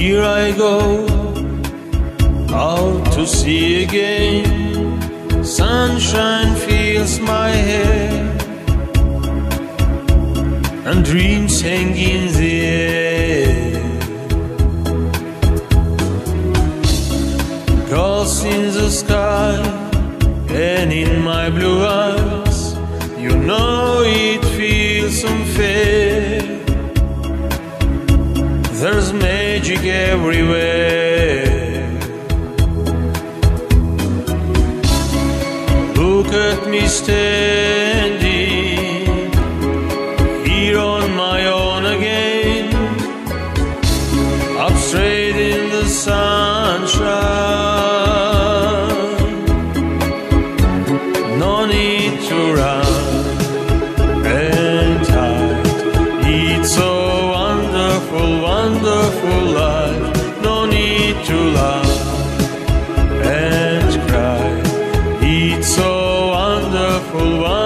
Here I go out to sea again. Sunshine fills my hair, and dreams hang in the air. Gulls in the sky and in my blue eyes, you know it feels unfair. There's magic everywhere. Look at me standing here on my own again, up straight in the sunshine. No need to run and hide. It's so wonderful, wonderful life. No need to laugh and cry. It's so wonderful, wonderful.